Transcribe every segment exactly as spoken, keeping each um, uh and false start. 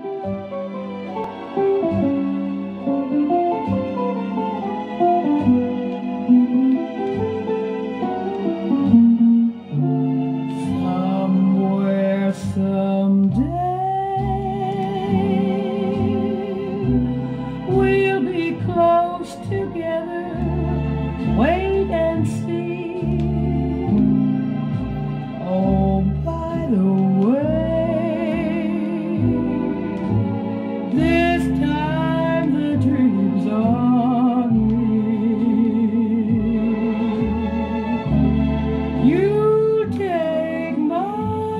Somewhere, someday, we'll be close together. Wait and see. Oh, by the way, this time the dream's on me. You take my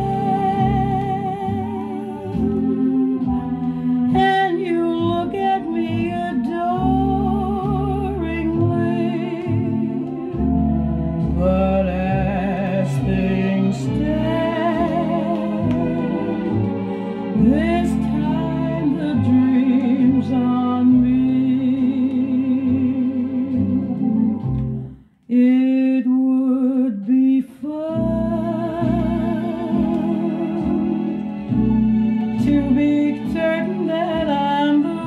hand and you look at me adoringly. But as things stand, this time the dream's on me. It would be fun to be certain that I'm the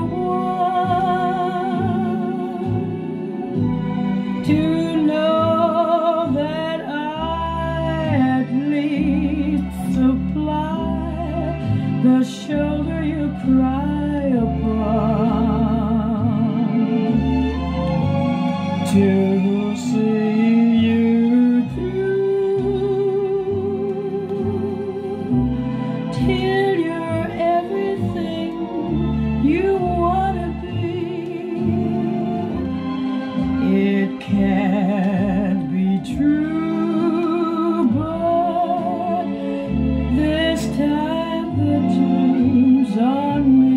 one, to know that I at least supply the shoulder you cry upon, to see you through till you're everything you wanna be. It can't be true, but this time the dream's on me.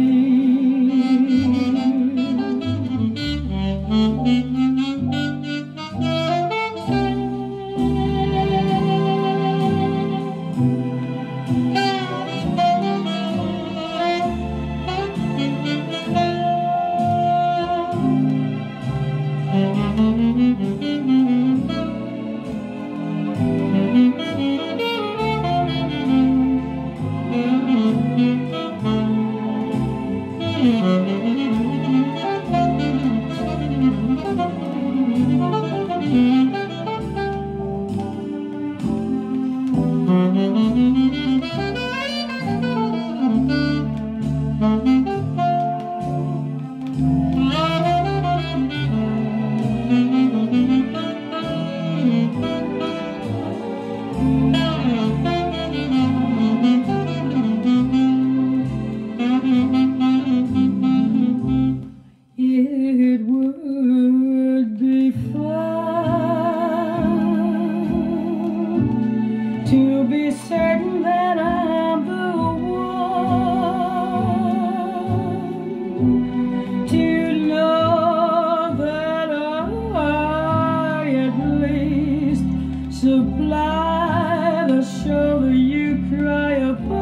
It would be fun to be certain that I'm the one, to know that I at least supply the shoulder you cry upon.